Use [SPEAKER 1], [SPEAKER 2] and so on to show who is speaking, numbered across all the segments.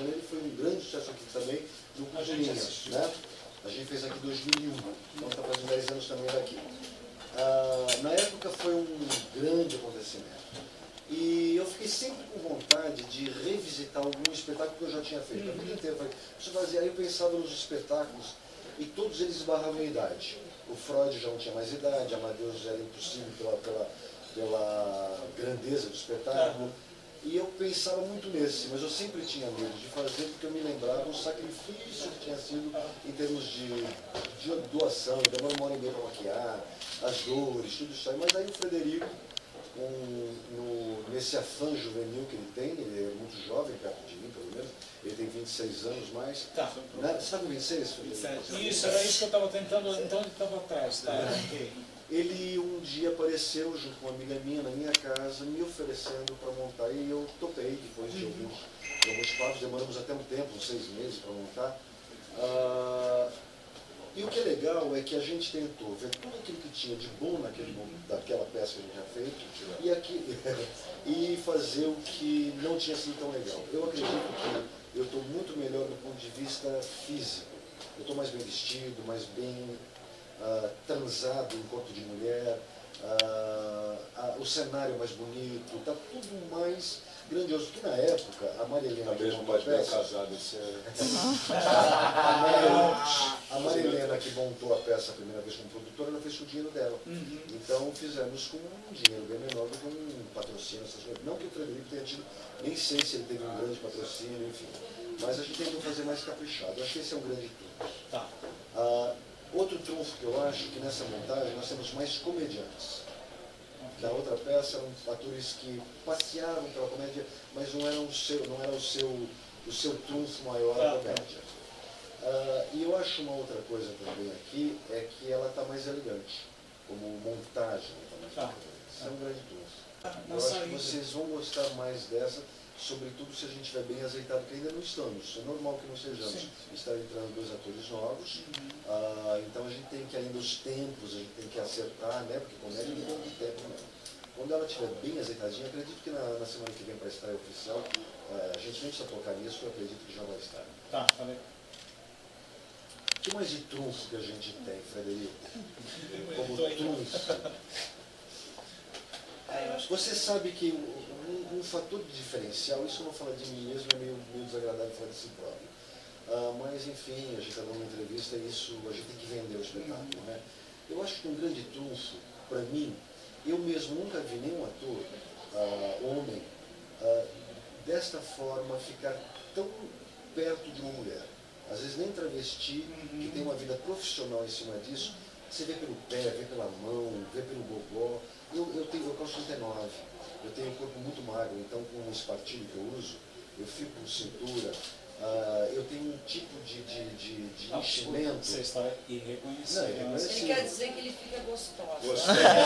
[SPEAKER 1] Janeiro e foi um grande sucesso aqui também, no Cozinhas, né? A gente fez aqui em 2001, então está fazendo 10 anos também daqui. Na época foi um grande acontecimento. E eu fiquei sempre com vontade de revisitar algum espetáculo que eu já tinha feito. A vida inteira eu fazia, aí eu pensava nos espetáculos e todos eles esbarravam em idade. O Freud já não tinha mais idade, Amadeus era impossível pela grandeza do espetáculo. E eu pensava muito nesse, mas eu sempre tinha medo de fazer, porque eu me lembrava o sacrifício que tinha sido em termos de doação, demora uma hora e meia para maquiar, as dores, tudo isso aí. Mas aí o Frederico, nesse afã juvenil que ele tem, ele é muito jovem, perto de mim, pelo menos, ele tem 26 anos mais.
[SPEAKER 2] Tá.
[SPEAKER 1] Né? Você está com 26, Frederico?
[SPEAKER 2] Isso, era isso que eu estava tentando, então ele estava atrás, tá?
[SPEAKER 1] Ele um dia apareceu junto com uma amiga minha na minha casa, me oferecendo para montar, e eu topei, depois de alguns passos, demoramos até um tempo, uns 6 meses para montar. E o que é legal é que a gente tentou ver tudo aquilo que tinha de bom daquela peça que a gente tinha feito, e fazer o que não tinha sido tão legal. Eu acredito que eu estou muito melhor do ponto de vista físico. Eu estou mais bem vestido, mais bem transado em corpo de mulher, o cenário mais bonito, está tudo mais grandioso. Porque na época, a Maria Helena que montou a peça... A Maria Helena que montou a peça a primeira vez como produtora, ela fez com o dinheiro dela. Então fizemos com um dinheiro bem menor do que um patrocínio, essas coisas. Não que o Frederico tenha tido, nem sei se ele teve um grande patrocínio, enfim. Mas a gente tentou fazer mais caprichado. Eu acho que esse é um grande trunfo.
[SPEAKER 2] Tá.
[SPEAKER 1] Outro trunfo que eu acho que nessa montagem nós temos mais comediantes. Na outra peça eram atores que passearam pela comédia, mas não era o seu trunfo maior a comédia. E eu acho uma outra coisa também aqui, é que ela está mais elegante, como montagem. Está mais elegante. Isso é um grande trunfo. Eu acho que vocês vão gostar mais dessa, sobretudo se a gente estiver bem azeitado, que ainda não estamos. É normal que não sejamos. Está entrando 2 atores novos, então a gente tem que, ainda os tempos, a gente tem que acertar, né? Porque comédia não tem muito tempo mesmo. Quando ela estiver bem azeitadinha, acredito que na semana que vem para a estreia oficial, a gente nem precisa tocar nisso, eu acredito que já vai estar.
[SPEAKER 2] Tá, falei.
[SPEAKER 1] O que mais de trunfo que a gente tem, Frederico? Como trunfo. Você sabe que um fator de diferencial, isso eu não falo de mim mesmo, é meio desagradável falar de si próprio. Mas, enfim, a gente está dando uma entrevista e isso, a gente tem que vender o espetáculo, né? Eu acho que um grande trunfo, para mim, eu mesmo nunca vi nenhum ator, homem, desta forma ficar tão perto de uma mulher. Às vezes nem travesti, que tem uma vida profissional em cima disso, você vê pelo pé, vê pela mão, vê pelo gogó. Eu calço 39, eu tenho um corpo muito magro, então com o espartilho que eu uso, eu fico com cintura, eu tenho um tipo de enchimento.
[SPEAKER 2] Você está irreconhecível.
[SPEAKER 3] Ele quer dizer que ele fica gostoso.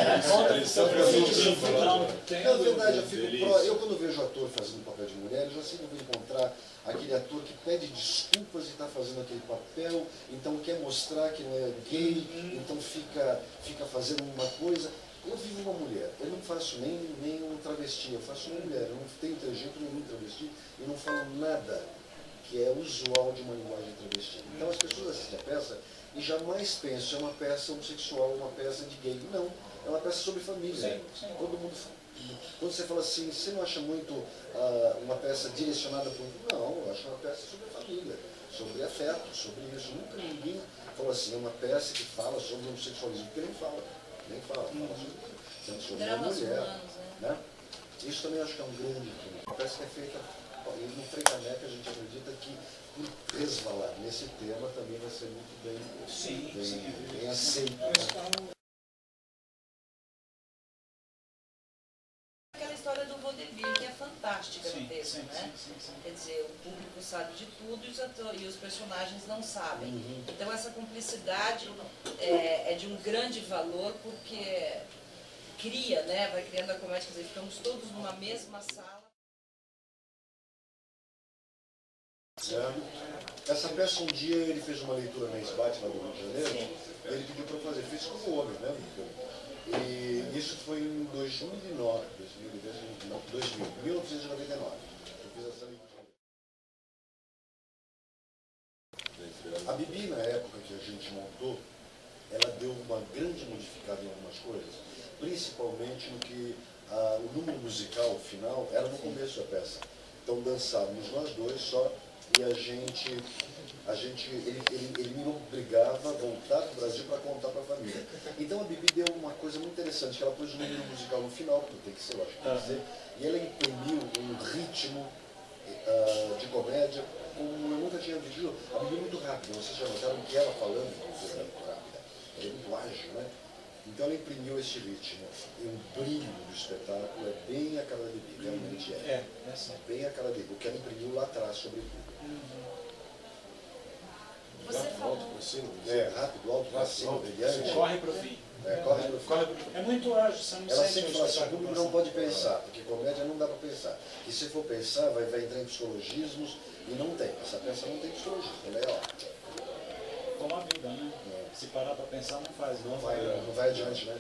[SPEAKER 1] Na verdade, eu quando vejo ator fazendo papel de mulher, eu já sempre vou encontrar aquele ator que pede desculpas e está fazendo aquele papel, então quer mostrar que não é gay, então fica fazendo uma coisa. Eu vivo uma mulher, eu não faço nem um travesti, eu faço uma mulher, eu não tenho trejeito nenhum travesti e não falo nada que é usual de uma linguagem travesti. Então as pessoas assistem a peça e jamais pensam, é uma peça homossexual, uma peça de gay. Não, é uma peça sobre família. Todo mundo, quando você fala assim, você não acha muito uma peça direcionada para um... Não, eu acho uma peça sobre família, sobre afeto, sobre isso. Nunca ninguém falou assim, é uma peça que fala sobre o homossexualismo, porque nem fala fala sobre uma mulher. Né? Isso também acho que é um grande filme. A peça que é feita, e no Frei Caneca a gente acredita que por resvalar nesse tema também vai ser muito bem aceito. Né?
[SPEAKER 3] Aquela história do vaudeville que é fantástica no texto, né? Quer dizer, o público sabe de tudo e os personagens não sabem. Então essa cumplicidade é de um grande valor porque cria, né? Vai criando a comédia, quer dizer, ficamos todos numa mesma sala.
[SPEAKER 1] Essa peça, um dia, ele fez uma leitura na SBAT, lá do Rio de Janeiro, ele pediu para fazer, fez como homem, né? E isso foi em 1999. Eu fiz essa leitura. Bibi, na época que a gente montou, ela deu uma grande modificada em algumas coisas, principalmente no que o número musical final era no começo da peça. Então dançávamos nós dois só e ele me obrigava a voltar para o Brasil para contar para a família. Então a Bibi deu uma coisa muito interessante, que ela pôs o número musical no final, que tem que ser, eu acho que tem que ser, e ela imprimiu um ritmo de comédia como eu nunca tinha visto. A Bibi é muito rápida, vocês já notaram que ela falando é muito rápida, ela é muito ágil, né? Então ela imprimiu esse ritmo, e o brilho do espetáculo é bem a cara da Bibi, realmente é. Bem a cara da Bibi, o que ela imprimiu lá atrás, sobretudo.
[SPEAKER 3] Você falou.
[SPEAKER 1] Alto para cima? Rápido, alto para cima, brilhante.
[SPEAKER 2] Corre para o fim.
[SPEAKER 1] Corre para o fim.
[SPEAKER 2] É muito ágil, você não
[SPEAKER 1] ela
[SPEAKER 2] sente
[SPEAKER 1] sempre fala assim, o público não pode pensar, porque comédia não dá para pensar. E se for pensar, vai entrar em psicologismos, e não tem. Essa peça não tem psicologismo, ela é ótima.
[SPEAKER 2] Como a vida, né? Se parar para pensar, não faz.
[SPEAKER 1] Não vai adiante, né?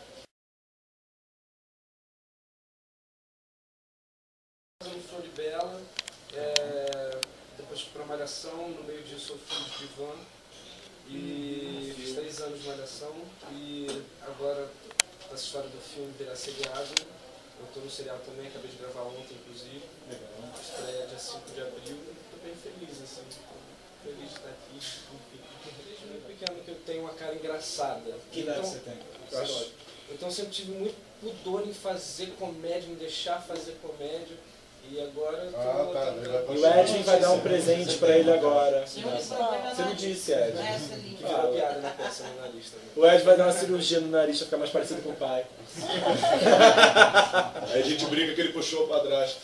[SPEAKER 4] Fazendo Floribela, depois fui para Malhação, no meio disso eu fui de Ivan, e fiz 3 anos de Malhação, e agora, essa história do filme virar seriado, eu estou no seriado também, acabei de gravar ontem, inclusive, estreia dia 5 de abril, estou bem feliz, assim, feliz de estar aqui, desde muito pequeno que eu tenho uma cara engraçada.
[SPEAKER 2] Que idade você tem?
[SPEAKER 4] Então eu sempre tive muito pudor em fazer comédia, em deixar fazer comédia. E agora
[SPEAKER 2] E o Ed vai dar um presente pra ele agora. Você não disse, Ed.
[SPEAKER 4] que virou piada na peça no nariz também.
[SPEAKER 2] O Ed vai dar uma cirurgia no nariz pra ficar mais parecido com o pai.
[SPEAKER 5] Aí a gente brinca que ele puxou o padrasto.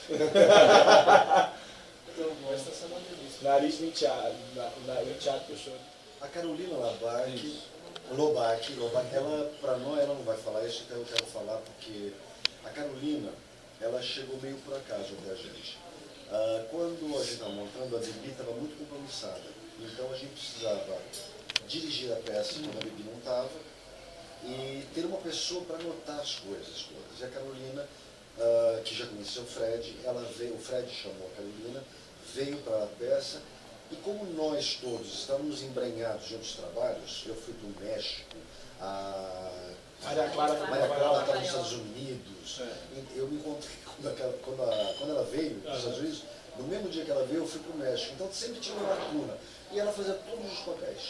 [SPEAKER 4] Mas está sendo uma delícia.
[SPEAKER 2] Nariz linchado. O Thiago puxou.
[SPEAKER 1] A Carolina Lobac, ela, para nós, ela não vai falar isso, então eu quero falar porque a Carolina, ela chegou meio por acaso até a gente. Quando a gente estava montando, a Bibi estava muito compromissada. Então a gente precisava dirigir a peça quando a Bibi não estava e ter uma pessoa para anotar as coisas todas. E a Carolina, que já conheceu o Fred, o Fred chamou a Carolina, veio para a peça. E como nós todos estávamos embrenhados em outros trabalhos, eu fui para o México, a
[SPEAKER 2] Maria Clara
[SPEAKER 1] estava nos Estados Unidos. Eu me encontrei quando ela veio dos Estados Unidos, no mesmo dia que ela veio, eu fui para o México. Então sempre tinha uma lacuna. E ela fazia todos os papéis.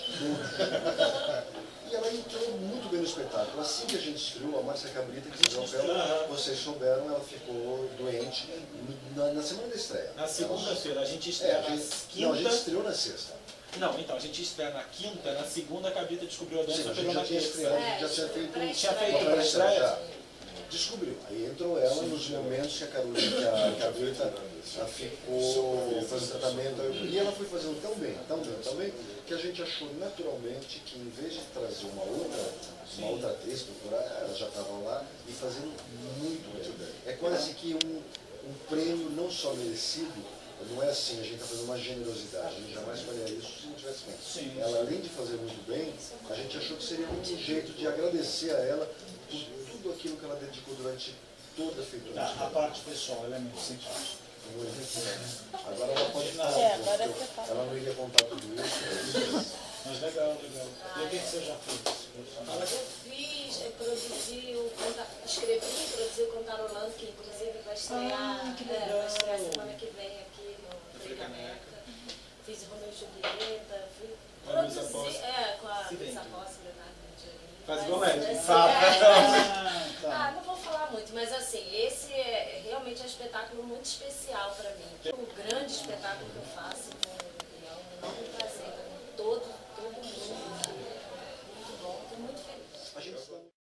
[SPEAKER 1] E ela entrou muito bem no espetáculo. Assim que a gente estreou, a Márcia Cabrita, que fez o papel, vocês souberam, ela ficou doente na semana da estreia.
[SPEAKER 2] Na segunda-feira, a gente estreia na quinta.
[SPEAKER 1] Não, a gente estreou na sexta.
[SPEAKER 2] Não, então, a gente estreia na quinta, na segunda a Cabrita descobriu a doença.
[SPEAKER 1] Sim, a gente já tinha estreado, a gente já tinha feito
[SPEAKER 2] uma pré-estreia.
[SPEAKER 1] Descobriu. Aí entrou ela nos momentos que a Carolina, que a Cabrita ficou fazendo tratamento. E ela foi fazendo tão bem, que a gente achou naturalmente que em vez de trazer uma outra atriz procurar, ela já estava lá e fazendo muito bem. É quase que um prêmio não só merecido, não é assim, a gente está fazendo uma generosidade, a gente jamais faria isso se não tivesse feito. Ela, além de fazer muito bem, a gente achou que seria um jeito de agradecer a ela por tudo aquilo que ela dedicou durante toda a feitura.
[SPEAKER 2] A parte pessoal, ela é muito simpática.
[SPEAKER 1] Agora ela pode falar um pouco, ela não iria contar tudo isso.
[SPEAKER 2] Mas legal. E o que você já fez?
[SPEAKER 6] Eu fiz, escrevi e produzi o Cantarolando, que inclusive vai estrear, semana que vem aqui no Frei Caneca. Fiz o Romeu e Julieta, produzi com a Luísa Posse, Leonardo Medellín.
[SPEAKER 2] Faz igual Ed,
[SPEAKER 6] sabe? Não vou falar muito, mas assim, esse é realmente um espetáculo muito especial para mim. Um grande espetáculo que eu faço, é um enorme prazer com todo mundo. Muito bom, estou muito feliz.
[SPEAKER 1] A gente está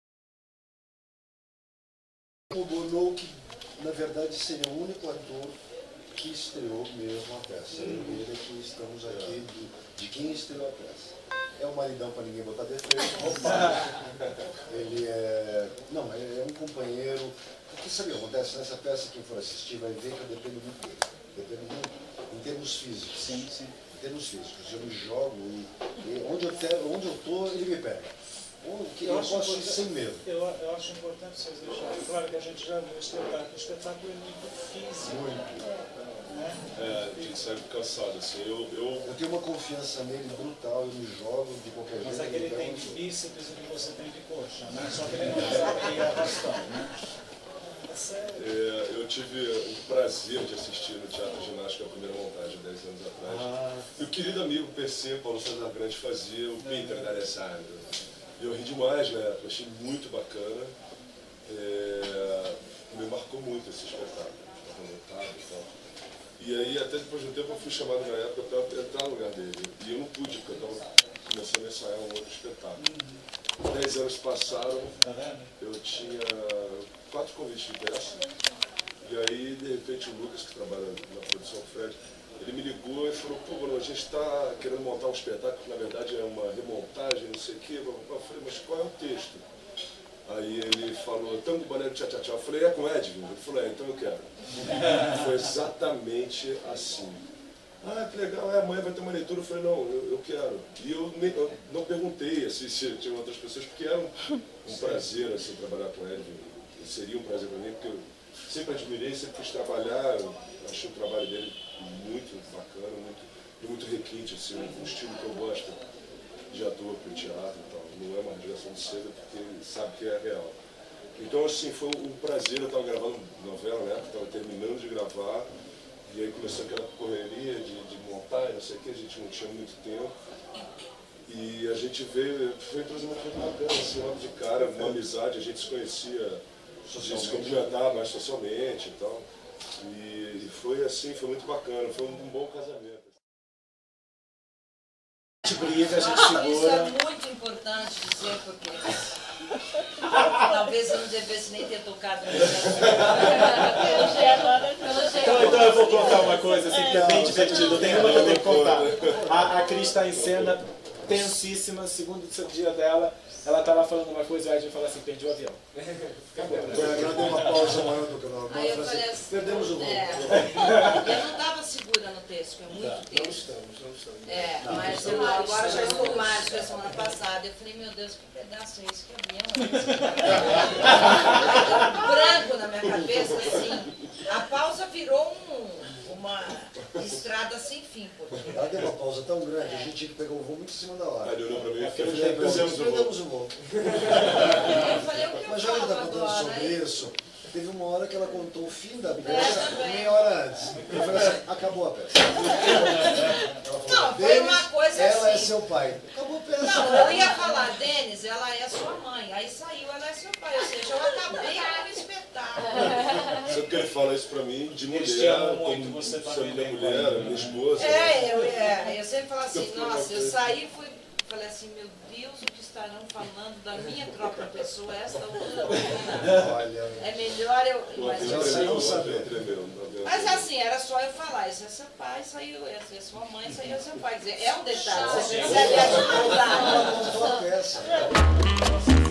[SPEAKER 1] o Bono, que na verdade seria o único ator que estreou mesmo a peça. Eu e ele que estamos aqui de quem estreou a peça. É um maridão para ninguém botar defeito. Ele é um companheiro. Porque sabe o que acontece? Nessa peça, quem for assistir vai ver que eu dependo muito dele. Dependo muito em termos físicos.
[SPEAKER 2] Sim.
[SPEAKER 1] Em termos físicos. Eu me jogo e onde eu estou, ele me pega. Eu posso ir sem medo.
[SPEAKER 2] Eu acho importante vocês deixarem claro que a gente já viu o espetáculo. O espetáculo é muito físico.
[SPEAKER 5] Muito.
[SPEAKER 2] Né?
[SPEAKER 5] gente sai cansado, assim.
[SPEAKER 1] Eu tenho uma confiança nele brutal, eu me jogo de qualquer jeito.
[SPEAKER 2] Mas é que ele tem de bíceps e que você tem de coxa, né? Só que ele não sabe arrastão, né?
[SPEAKER 5] Eu tive o prazer de assistir no Teatro Ginástica a primeira montagem, 10 anos atrás. E o querido amigo PC, Paulo César Grande, fazia o Peter da Alessandro. E eu ri demais, né? Eu achei muito bacana. Me marcou muito esse espetáculo. Estava montado e tal. E aí, até depois de um tempo, eu fui chamado na época para entrar no lugar dele. E eu não pude, porque eu estava começando a ensaiar um outro espetáculo. 10 anos passaram, eu tinha 4 convites de peça. E aí, de repente, o Lucas, que trabalha na produção do Fred, ele me ligou e falou, pô, Bruno, a gente está querendo montar um espetáculo que, na verdade, é uma remontagem, não sei o quê. Eu falei, mas qual é o texto? Aí ele falou, tango, banheiro, tchau, tchau, tchau. Eu falei, é com Edvin? Ele falou, então eu quero. Foi exatamente assim. Ah, que legal, amanhã vai ter uma leitura. Eu falei, não, eu quero. E eu não perguntei assim, se tinha outras pessoas, porque era um prazer assim, trabalhar com Edvin. Seria um prazer para mim, porque eu sempre admirei, sempre quis trabalhar. Eu achei o trabalho dele muito bacana, muito requinte, assim, um estilo que eu gosto de ator para o teatro e tal. Não é uma radiação de seda, porque ele sabe que é real. Então, assim, foi um prazer. Eu estava gravando novela, né? Estava terminando de gravar. E aí começou aquela correria de montar, não sei o que, a gente não tinha muito tempo. E a gente veio, foi um entrosamento muito bacana, assim, logo de cara, uma amizade, a gente se conhecia, a gente se cumprimentava mais socialmente e tal. E foi assim, foi muito bacana, foi um bom casamento.
[SPEAKER 2] A gente briga, a gente segura.
[SPEAKER 3] Isso é muito importante dizer, porque talvez eu não devesse nem ter tocado no
[SPEAKER 2] Então eu vou contar uma coisa assim, que é bem divertido. Tem uma que eu tenho que contar. A Cris está em cena, tensíssima, segundo dia dela. Ela tá lá falando uma coisa e o Edvin fala assim, perdi o avião. Acabou.
[SPEAKER 1] Ela deu uma pausa maior do que ela
[SPEAKER 3] Aí eu falei assim,
[SPEAKER 1] perdemos o voo.
[SPEAKER 3] Eu não estava segura no texto, foi muito texto.
[SPEAKER 4] Não estamos.
[SPEAKER 3] Mas eu agora já estou mais que a semana passada. Eu falei, meu Deus, que pedaço é esse? Que avião é esse? Aí deu um branco na minha cabeça, assim. A pausa virou uma estrada sem fim. Porque...
[SPEAKER 1] Ela deu uma pausa tão grande, a gente tinha que pegar o voo muito em cima da hora.
[SPEAKER 5] Aí ele olhou para mim e
[SPEAKER 1] Perdemos o voo.
[SPEAKER 3] Eu falei, o que eu
[SPEAKER 1] Mas já que está
[SPEAKER 3] falo
[SPEAKER 1] contando
[SPEAKER 3] agora?
[SPEAKER 1] sobre isso, teve uma hora que ela contou o fim da peça meia hora antes. Eu falei assim, acabou a peça. Ela falou,
[SPEAKER 3] Não, foi uma coisa
[SPEAKER 1] ela é
[SPEAKER 3] assim.
[SPEAKER 1] seu pai. Acabou a peça.
[SPEAKER 3] Não, eu ia falar, Denis, ela é sua mãe. Aí saiu, ela é seu pai. Ou seja, eu acabei com o espetáculo.
[SPEAKER 5] Sabe que ele fala isso pra mim, de
[SPEAKER 2] Eles te
[SPEAKER 5] mulher,
[SPEAKER 2] amam muito,
[SPEAKER 5] como
[SPEAKER 2] você
[SPEAKER 5] sendo
[SPEAKER 2] também
[SPEAKER 5] minha
[SPEAKER 2] bem
[SPEAKER 5] mulher,
[SPEAKER 2] com ele,
[SPEAKER 5] minha esposa.
[SPEAKER 3] Eu sempre falo assim, nossa, eu saí e falei assim, meu Deus, o que estarão falando da minha própria pessoa, esta outra menina.
[SPEAKER 1] Olha,
[SPEAKER 3] É melhor eu... Mas assim, era só eu falar, esse é seu pai, saiu, essa é sua mãe, saiu seu pai. Quer dizer, é um detalhe, você percebe a dificuldade.
[SPEAKER 1] ela contou a peça.